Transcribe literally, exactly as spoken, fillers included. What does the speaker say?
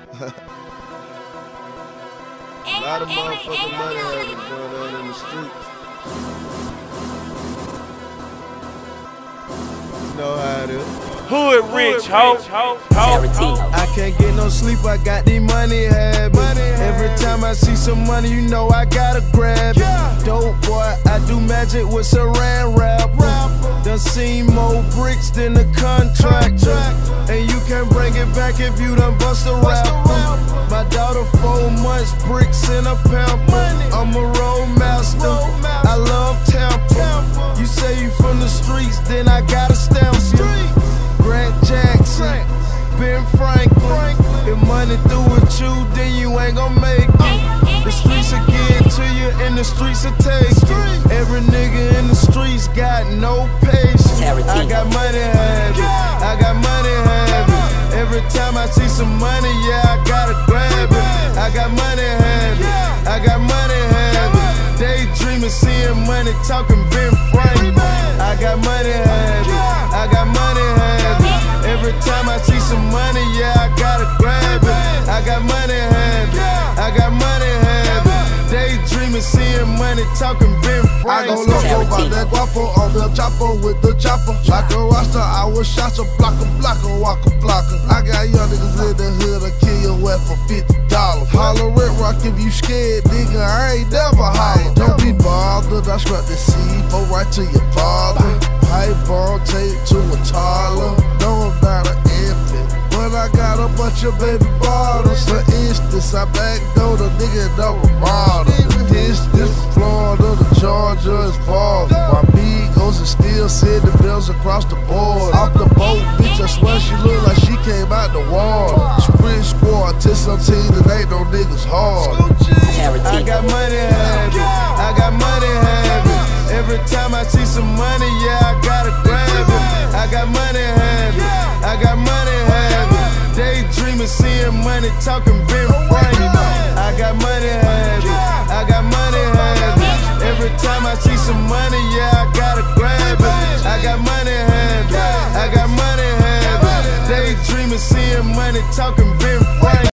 A lot of motherfucking money having going on in the streets. You know how it is. Hood rich, ho, ho, ho. I can't get no sleep, I got these money habits. Every time I see some money, you know I gotta grab it. Dope boy, I do magic with saran wrap. Done seen more bricks than the contractor. And you can't bring it back if you done bust a rapper. My daughter four months, bricks in a pamper. I'm a road master, I love Tampa. You say you from the streets, then I gotta stamp you. Grant Jackson, Ben Franklin. If money through with you, then you ain't gon' make it. The streets will give it to you, and the streets will take it. Every nigga in the streets got no patience. I got money habit, I got money habit. Every time I see some money, yeah, I gotta grab it. I got money habit, I got money habit. Daydreaming, seeing money, talking Ben Franklin. I got money habit, I got money habit. Every time I see some money, yeah, I gotta grab it. I got money habit, I got money habit. Daydreaming, seeing money, talking Ben Franklin. I go loco by that guapo on the chopper with the chopper. Like a roster, I was shot a blocker, blocker, walker, blocker. I got young niggas in the hood to kill your weapon for fifty dollars. Holler Red Rock if you scared, nigga, I ain't never holler. Don't be bothered, I scrap the C four right to your father. Pipe bomb tape to a toddler. No, I'm not an infant, but I got a bunch of baby bottles. For instance, I backdoor the nigga double bottle. This, this Florida, the Georgia is far. My Migos and still send the bills across the board. Off the boat, bitch, I swear she look like she came out the water. Sprint squad, ten seventeen, and ain't no niggas hard. I got money habit, I got money habit. Every time I see some money, yeah, I gotta grab it. I got money habit, I got money habit. Daydreaming, seeing money, talking Ben Franklin. I got money habit, I got money habit. Every time I see some money, yeah, I gotta grab it. I got money habit, I got money habit. Daydreaming, seeing money, talking Ben Franklin.